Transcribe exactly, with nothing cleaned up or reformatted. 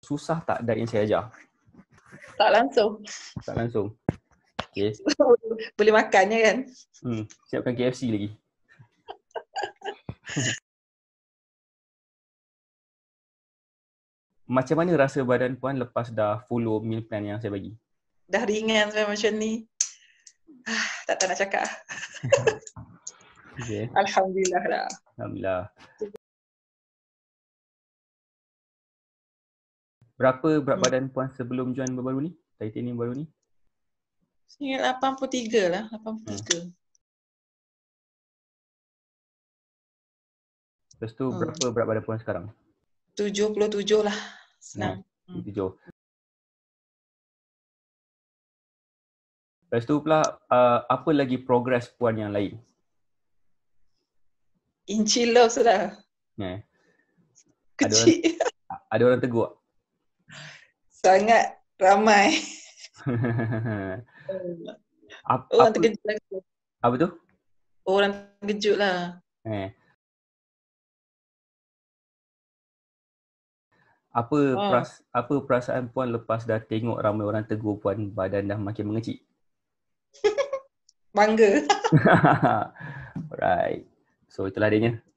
Susah tak diet yang saya ajar? Tak langsung. Tak langsung. Okay. Boleh makannya kan? Hmm, siapkan K F C lagi. Macam mana rasa badan Puan lepas dah follow meal plan yang saya bagi? Dah ringan sampai macam ni. Ah, tak tahu nak cakap. Okay. Alhamdulillah lah. Alhamdulillah. Berapa berat Hmm. badan Puan sebelum join baru ni? Titanium baru ni? Saya ingat lapan puluh tiga lah. lapan puluh tiga. Hmm. Lepas tu Hmm. berapa berat badan Puan sekarang? tujuh puluh tujuh lah. Senang. Nah, tujuh. Lepas tu pula, uh, apa lagi progres Puan yang lain? Inci love sudah. Yeah. Kecil. Ada orang, ada orang tegur? Sangat ramai. Ap, Orang apa, terkejut lah. apa tu? Orang terkejut lah. Eh. Apa, Oh. peras, apa perasaan Puan lepas dah tengok ramai orang tegur Puan badan dah makin mengecil? Bangga. Alright. So itulah adanya.